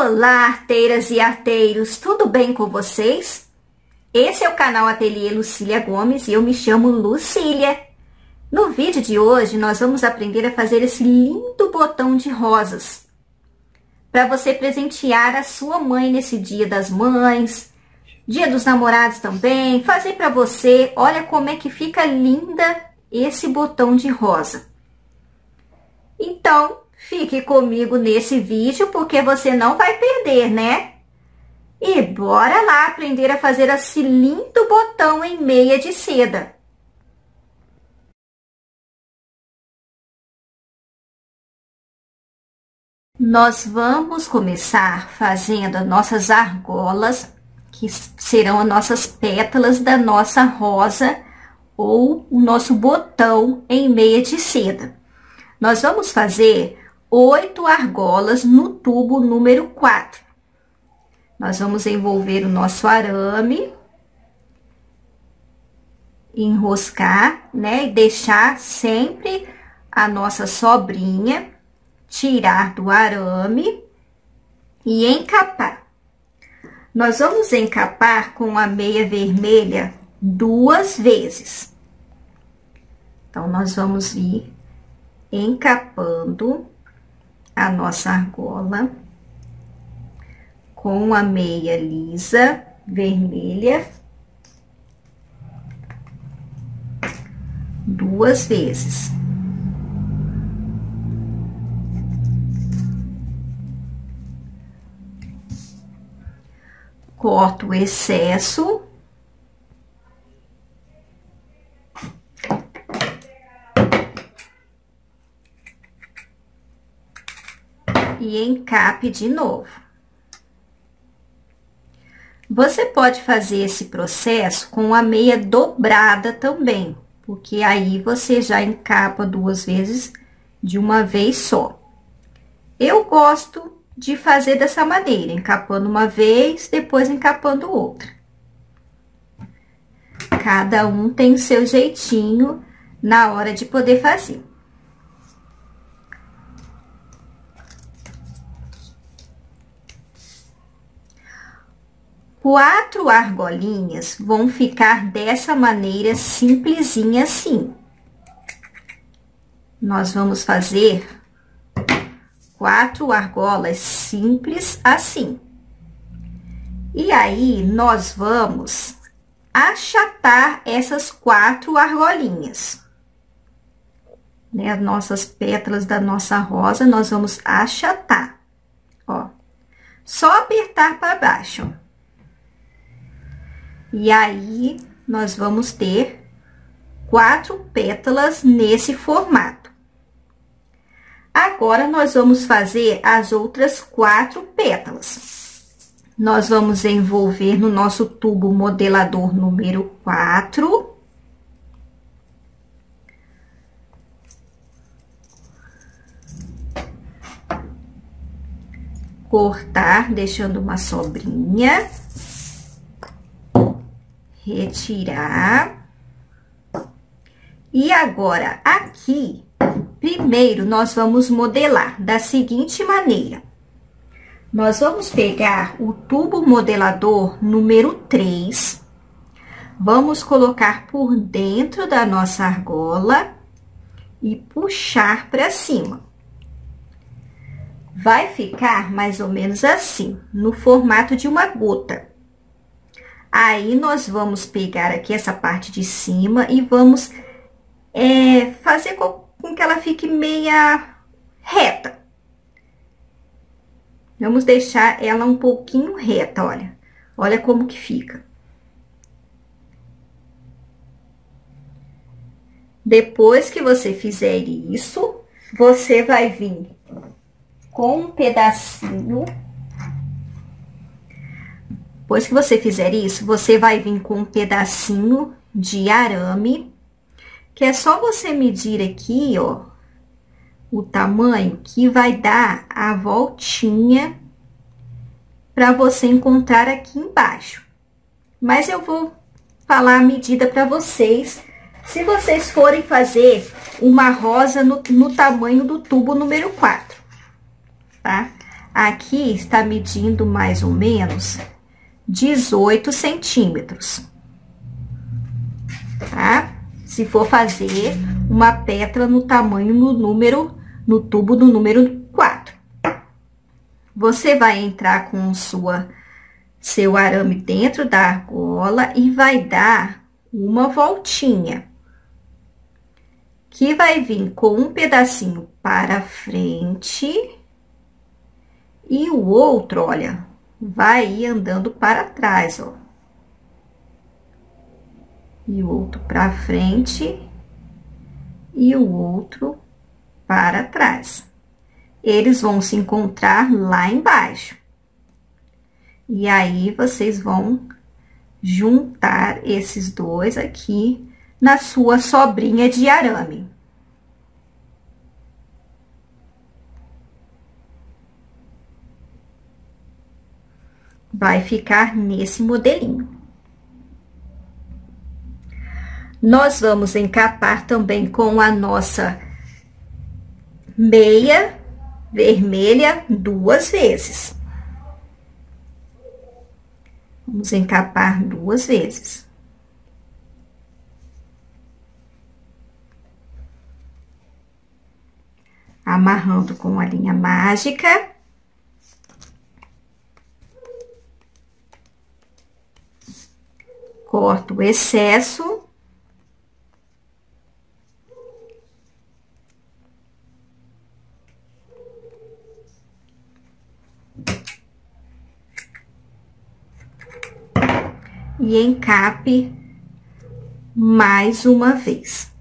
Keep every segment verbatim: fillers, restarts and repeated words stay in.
Olá, arteiras e arteiros, tudo bem com vocês? Esse é o canal Ateliê Lucília Gomes e eu me chamo Lucília. No vídeo de hoje, nós vamos aprender a fazer esse lindo botão de rosas para você presentear a sua mãe nesse Dia das Mães, Dia dos Namorados também, fazer para você. Olha como é que fica linda esse botão de rosa. Então, fique comigo nesse vídeo, porque você não vai perder, né? E bora lá aprender a fazer esse lindo botão em meia de seda. Nós vamos começar fazendo as nossas argolas, que serão as nossas pétalas da nossa rosa ou o nosso botão em meia de seda. Nós vamos fazer oito argolas no tubo número quatro. Nós vamos envolver o nosso arame, enroscar, né? E deixar sempre a nossa sobrinha, tirar do arame e encapar. Nós vamos encapar com a meia vermelha duas vezes. Então, nós vamos vir encapando a nossa argola com a meia lisa vermelha duas vezes. Corto o excesso. E encape de novo. Você pode fazer esse processo com a meia dobrada também, porque aí você já encapa duas vezes de uma vez só. Eu gosto de fazer dessa maneira, encapando uma vez, depois encapando outra. Cada um tem o seu jeitinho na hora de poder fazer. Quatro argolinhas vão ficar dessa maneira simplesinha assim. Nós vamos fazer quatro argolas simples assim. E aí, nós vamos achatar essas quatro argolinhas. Né? As nossas pétalas da nossa rosa, nós vamos achatar. Ó, só apertar para baixo, ó. E aí, nós vamos ter quatro pétalas nesse formato. Agora, nós vamos fazer as outras quatro pétalas. Nós vamos envolver no nosso tubo modelador número quatro. Cortar, deixando uma sobrinha. Retirar. E agora, aqui, primeiro, nós vamos modelar da seguinte maneira. Nós vamos pegar o tubo modelador número três, vamos colocar por dentro da nossa argola e puxar para cima. Vai ficar mais ou menos assim, no formato de uma gota. Aí, nós vamos pegar aqui essa parte de cima e vamos é, fazer com, com que ela fique meia reta. Vamos deixar ela um pouquinho reta, olha. Olha como que fica. Depois que você fizer isso, você vai vir com um pedacinho... Depois que você fizer isso, você vai vir com um pedacinho de arame, que é só você medir aqui, ó, o tamanho que vai dar a voltinha para você encontrar aqui embaixo. Mas eu vou falar a medida para vocês, se vocês forem fazer uma rosa no, no tamanho do tubo número quatro, tá? Aqui está medindo mais ou menos dezoito centímetros, tá? Se for fazer uma pétala no tamanho, no número, no tubo do número quatro. Você vai entrar com sua, seu arame dentro da argola e vai dar uma voltinha. Que vai vir com um pedacinho para frente e o outro, olha, vai ir andando para trás, ó. E o outro para frente e o outro para trás. Eles vão se encontrar lá embaixo. E aí, vocês vão juntar esses dois aqui na sua sobrinha de arame. Vai ficar nesse modelinho. Nós vamos encapar também com a nossa meia vermelha duas vezes. Vamos encapar duas vezes. Amarrando com a linha mágica. Corto o excesso. E encape mais uma vez.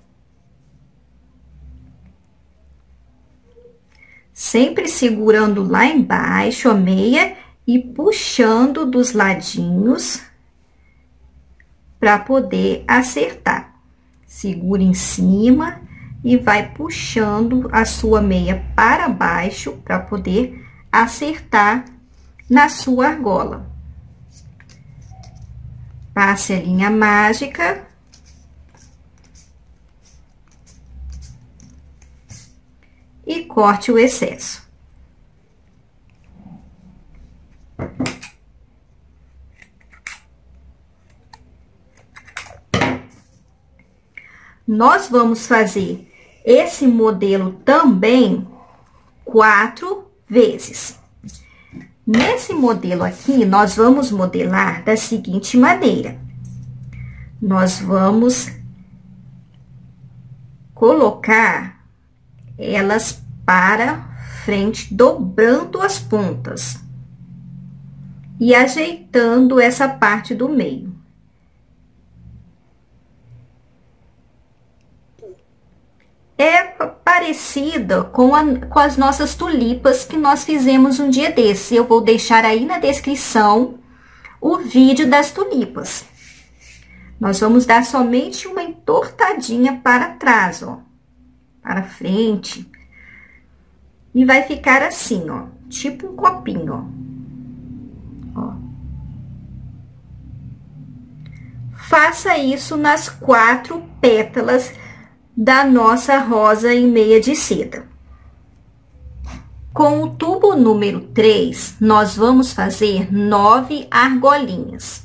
Sempre segurando lá embaixo a meia e puxando dos ladinhos para poder acertar. Segura em cima e vai puxando a sua meia para baixo para poder acertar na sua argola. Passe a linha mágica. E corte o excesso. Nós vamos fazer esse modelo também quatro vezes. Nesse modelo aqui, nós vamos modelar da seguinte maneira. Nós vamos colocar elas para frente, dobrando as pontas e ajeitando essa parte do meio. É parecida com, a, com as nossas tulipas que nós fizemos um dia desse. Eu vou deixar aí na descrição o vídeo das tulipas. Nós vamos dar somente uma entortadinha para trás, ó. Para frente. E vai ficar assim, ó. Tipo um copinho, ó. Ó. Faça isso nas quatro pétalas da nossa rosa em meia de seda. Com o tubo número três, nós vamos fazer nove argolinhas.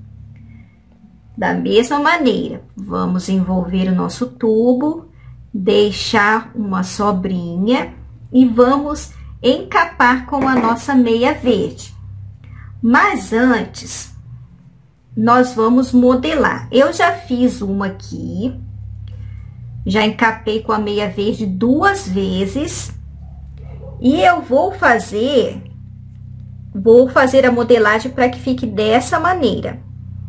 Da mesma maneira, vamos envolver o nosso tubo, deixar uma sobrinha e vamos encapar com a nossa meia verde. Mas antes, nós vamos modelar. Eu já fiz uma aqui. Já encapei com a meia verde duas vezes. E eu vou fazer, vou fazer a modelagem para que fique dessa maneira.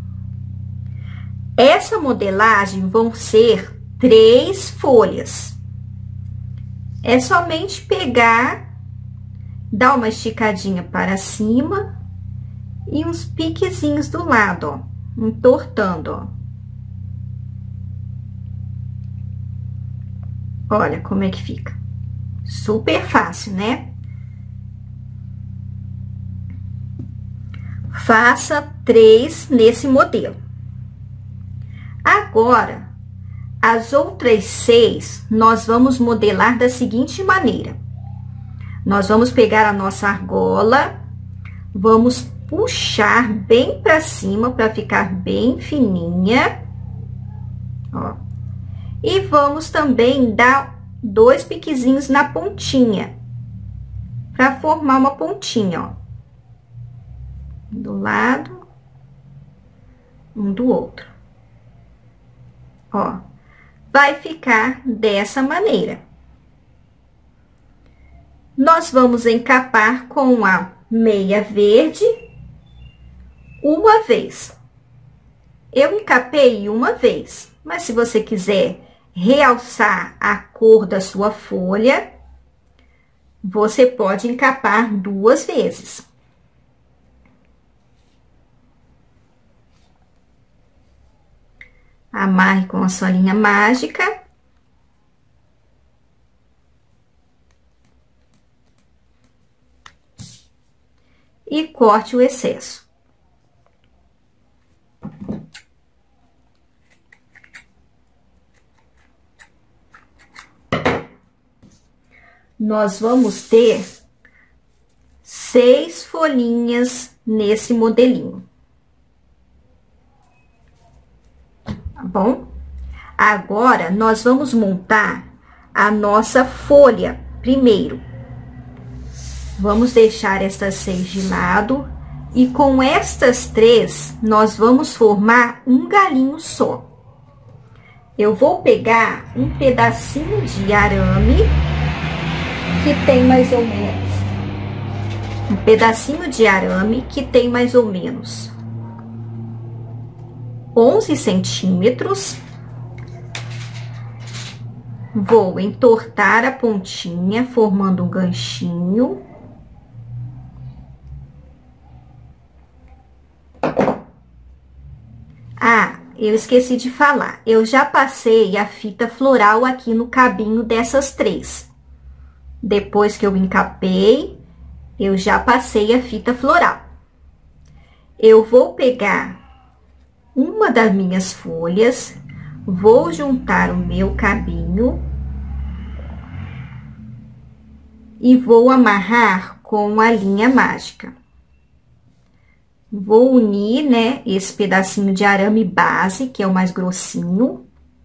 Essa modelagem vão ser três folhas. É somente pegar, dar uma esticadinha para cima e uns piquezinhos do lado, ó, entortando, ó. Olha como é que fica. Super fácil, né? Faça três nesse modelo. Agora, as outras seis, nós vamos modelar da seguinte maneira. Nós vamos pegar a nossa argola, vamos puxar bem pra cima para ficar bem fininha, ó. E vamos também dar dois piquezinhos na pontinha, para formar uma pontinha, ó. Do lado, um do outro. Ó, vai ficar dessa maneira. Nós vamos encapar com a meia verde uma vez. Eu encapei uma vez, mas se você quiser realçar a cor da sua folha, você pode encapar duas vezes. Amarre com a sua linha mágica. E corte o excesso. Nós vamos ter seis folhinhas nesse modelinho. Tá bom? Agora, nós vamos montar a nossa folha primeiro. Vamos deixar estas seis de lado e com estas três, nós vamos formar um galinho só. Eu vou pegar um pedacinho de arame, que tem mais ou menos, um pedacinho de arame que tem mais ou menos onze centímetros. Vou entortar a pontinha, formando um ganchinho. Ah, eu esqueci de falar, eu já passei a fita floral aqui no cabinho dessas três. Depois que eu encapei, eu já passei a fita floral. Eu vou pegar uma das minhas folhas, vou juntar o meu cabinho e vou amarrar com a linha mágica. Vou unir, né, esse pedacinho de arame base, que é o mais grossinho,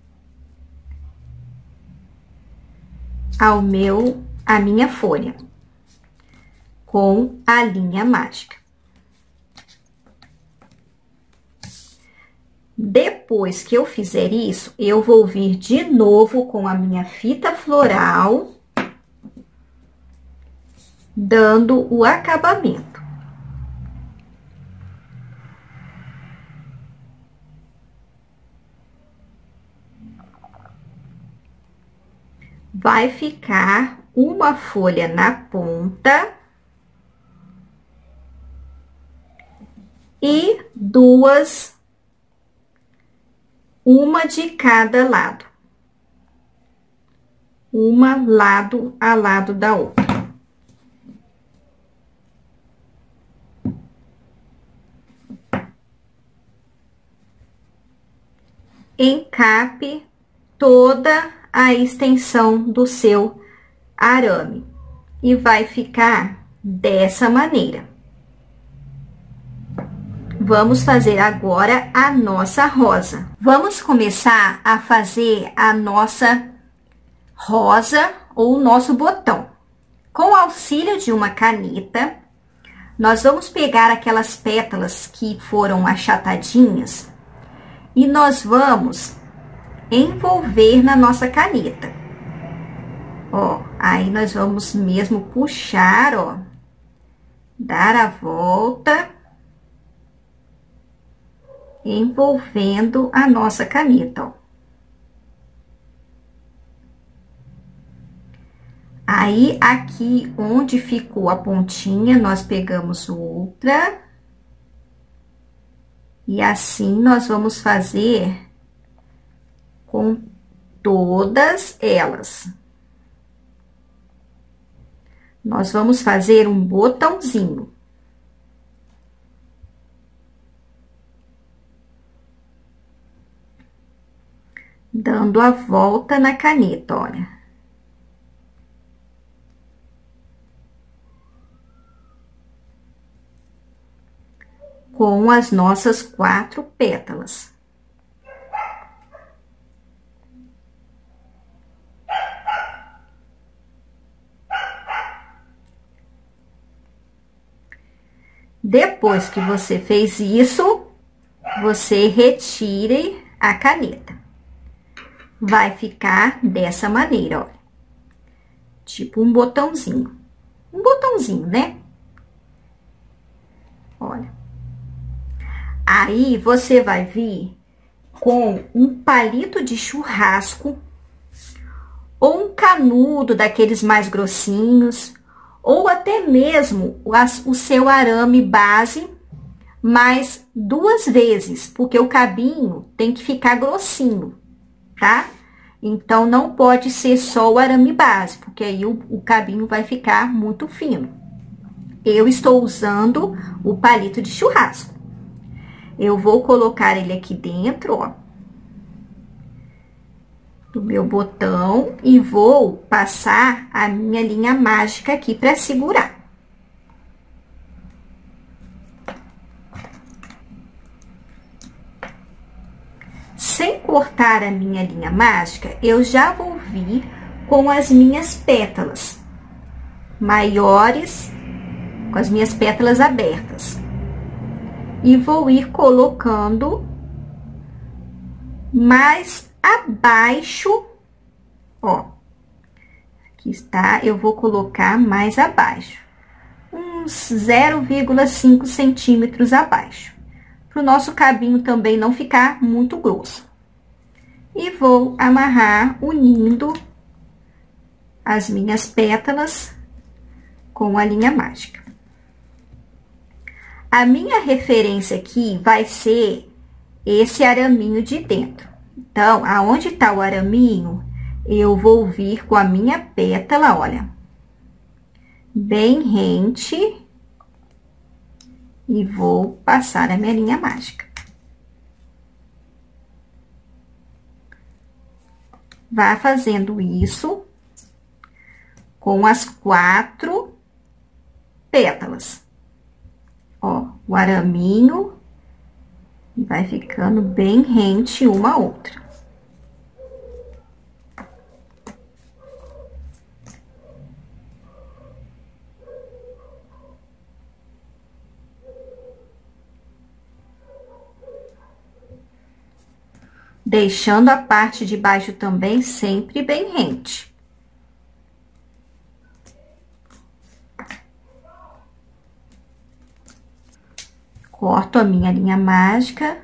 ao meu, a minha folha, com a linha mágica. Depois que eu fizer isso, eu vou vir de novo com a minha fita floral, dando o acabamento. Vai ficar uma folha na ponta e duas, uma de cada lado, uma lado a lado da outra. Encape toda a extensão do seu arame e vai ficar dessa maneira. Vamos fazer agora a nossa rosa. Vamos começar a fazer a nossa rosa ou o nosso botão. Com o auxílio de uma caneta, nós vamos pegar aquelas pétalas que foram achatadinhas e nós vamos envolver na nossa caneta. Ó, aí nós vamos mesmo puxar, ó, dar a volta, envolvendo a nossa caneta, ó. Aí, aqui onde ficou a pontinha, nós pegamos outra. E assim, nós vamos fazer com todas elas. Nós vamos fazer um botãozinho. Dando a volta na caneta, olha. com as nossas quatro pétalas. Depois que você fez isso, você retire a caneta. Vai ficar dessa maneira, ó. Tipo um botãozinho. Um botãozinho, né? Olha. Aí, você vai vir com um palito de churrasco ou um canudo daqueles mais grossinhos, ou até mesmo o seu arame base, mais duas vezes, porque o cabinho tem que ficar grossinho, tá? Então, não pode ser só o arame base, porque aí o, o cabinho vai ficar muito fino. Eu estou usando o palito de churrasco. Eu vou colocar ele aqui dentro, ó, do meu botão e vou passar a minha linha mágica aqui para segurar. Sem cortar a minha linha mágica, eu já vou vir com as minhas pétalas maiores, com as minhas pétalas abertas. E vou ir colocando mais abaixo, ó, aqui está, eu vou colocar mais abaixo, uns zero vírgula cinco centímetros abaixo, para o nosso cabinho também não ficar muito grosso. E vou amarrar unindo as minhas pétalas com a linha mágica. A minha referência aqui vai ser esse araminho de dentro. Então, aonde tá o araminho, eu vou vir com a minha pétala, olha, bem rente, e vou passar a minha linha mágica. Vá fazendo isso com as quatro pétalas. Ó, o araminho vai ficando bem rente uma a outra. Deixando a parte de baixo também sempre bem rente. Corto a minha linha mágica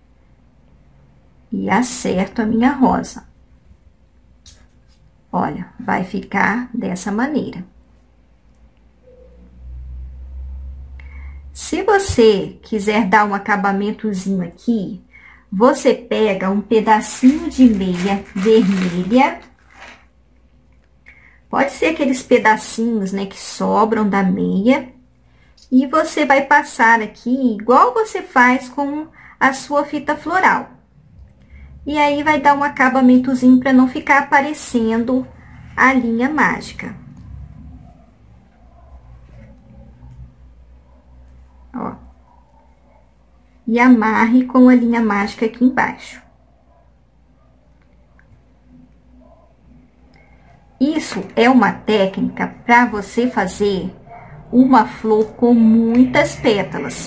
e acerto a minha rosa. Olha, vai ficar dessa maneira. Se você quiser dar um acabamentozinho aqui, você pega um pedacinho de meia vermelha. Pode ser aqueles pedacinhos, né, que sobram da meia. E você vai passar aqui, igual você faz com a sua fita floral. E aí, vai dar um acabamentozinho para não ficar aparecendo a linha mágica. Ó. E amarre com a linha mágica aqui embaixo. Isso é uma técnica para você fazer uma flor com muitas pétalas.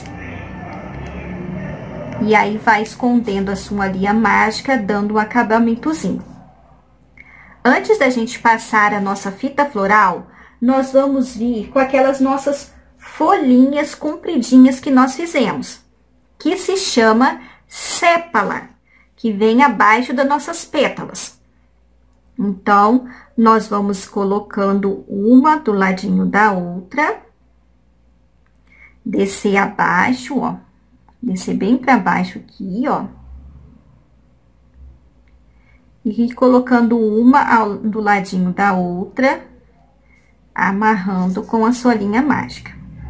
E aí, vai escondendo a sua linha mágica, dando um acabamentozinho. Antes da gente passar a nossa fita floral, nós vamos vir com aquelas nossas folhinhas compridinhas que nós fizemos, que se chama sépala, que vem abaixo das nossas pétalas. Então, nós vamos colocando uma do ladinho da outra, descer abaixo, ó, descer bem para baixo aqui, ó, e ir colocando uma ao, do ladinho da outra, amarrando com a sua linha mágica.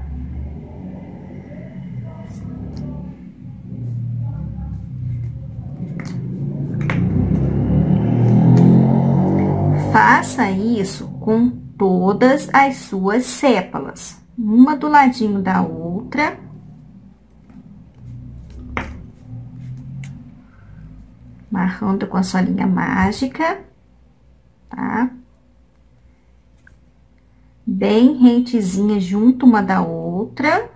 Faça isso com todas as suas sépalas, uma do ladinho da outra. Amarrando com a sua linha mágica, tá? Bem rentezinha junto uma da outra.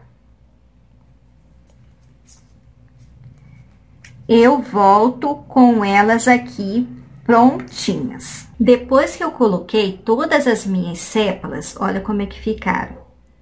Eu volto com elas aqui prontinhas. Depois que eu coloquei todas as minhas sépalas, olha como é que ficaram.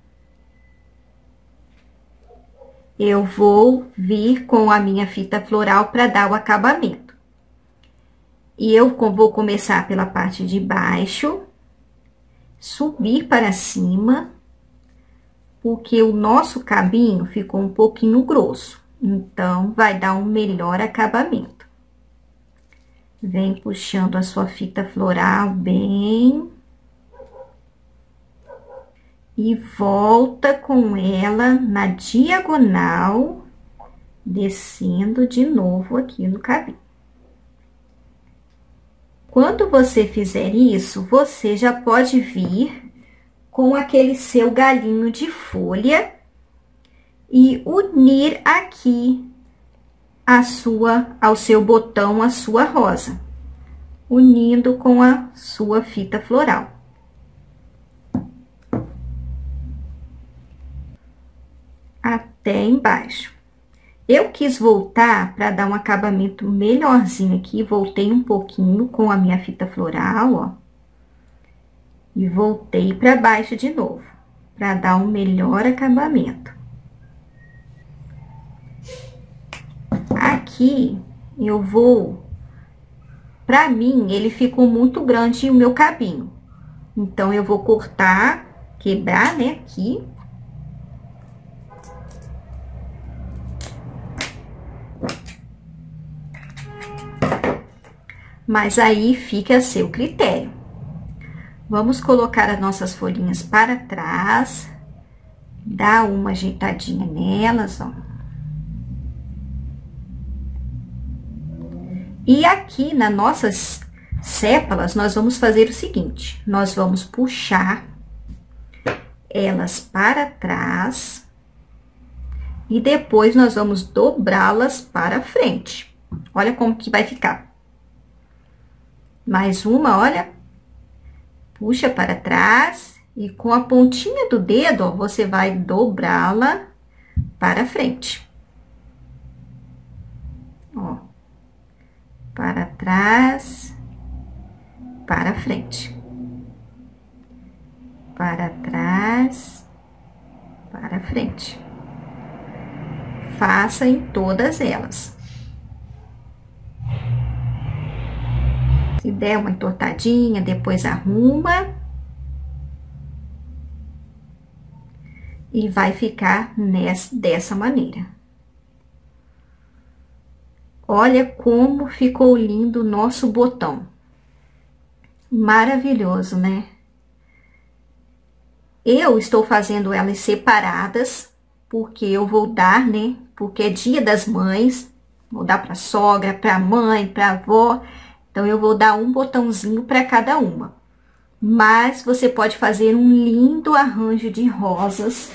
Eu vou vir com a minha fita floral para dar o acabamento. E eu vou começar pela parte de baixo, subir para cima, porque o nosso cabinho ficou um pouquinho grosso. Então, vai dar um melhor acabamento. Vem puxando a sua fita floral bem. E volta com ela na diagonal, descendo de novo aqui no cabinho. Quando você fizer isso, você já pode vir com aquele seu galinho de folha e unir aqui a sua, ao seu botão, a sua rosa, unindo com a sua fita floral. Até embaixo. Eu quis voltar para dar um acabamento melhorzinho aqui, voltei um pouquinho com a minha fita floral, ó. E voltei para baixo de novo, para dar um melhor acabamento. Aqui, eu vou... Pra mim, ele ficou muito grande o meu cabinho. Então, eu vou cortar, quebrar, né, aqui. Mas aí, fica a seu critério. Vamos colocar as nossas folhinhas para trás. Dar uma ajeitadinha nelas, ó. E aqui, nas nossas sépalas, nós vamos fazer o seguinte. Nós vamos puxar elas para trás. E depois, nós vamos dobrá-las para frente. Olha como que vai ficar. Mais uma, olha. Puxa para trás. E com a pontinha do dedo, ó, você vai dobrá-la para frente. Ó. Para trás, para frente. Para trás, para frente. Faça em todas elas. Se der uma entortadinha, depois arruma. E vai ficar nessa, dessa maneira. Olha como ficou lindo o nosso botão. Maravilhoso, né? Eu estou fazendo elas separadas, porque eu vou dar, né? Porque é dia das mães. Vou dar para sogra, para mãe, para avó. Então, eu vou dar um botãozinho para cada uma. Mas, você pode fazer um lindo arranjo de rosas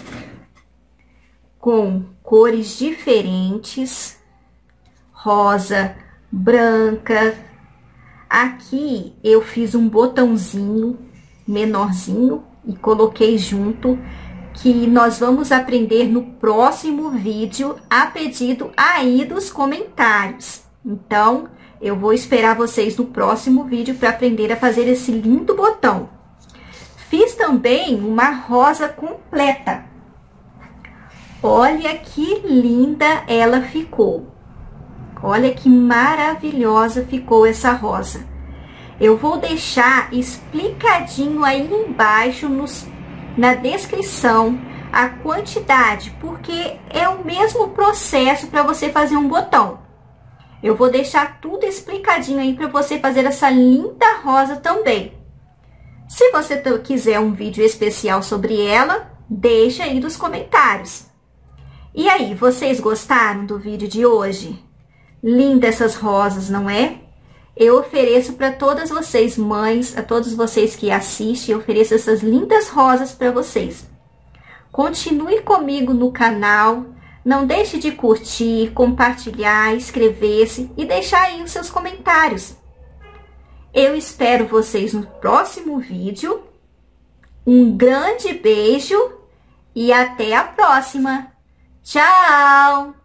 com cores diferentes. Rosa, branca. Aqui, eu fiz um botãozinho menorzinho e coloquei junto, que nós vamos aprender no próximo vídeo, a pedido aí dos comentários. Então, eu vou esperar vocês no próximo vídeo para aprender a fazer esse lindo botão. Fiz também uma rosa completa. Olha que linda ela ficou. Olha que maravilhosa ficou essa rosa. Eu vou deixar explicadinho aí embaixo nos, na descrição a quantidade, porque é o mesmo processo para você fazer um botão. Eu vou deixar tudo explicadinho aí para você fazer essa linda rosa também. Se você quiser um vídeo especial sobre ela, deixa aí nos comentários. E aí, vocês gostaram do vídeo de hoje? Linda essas rosas, não é? Eu ofereço para todas vocês, mães, a todos vocês que assistem, eu ofereço essas lindas rosas para vocês. Continue comigo no canal, Não deixe de curtir, compartilhar, inscrever-se e deixar aí os seus comentários. Eu espero vocês no próximo vídeo. Um grande beijo e até a próxima. Tchau!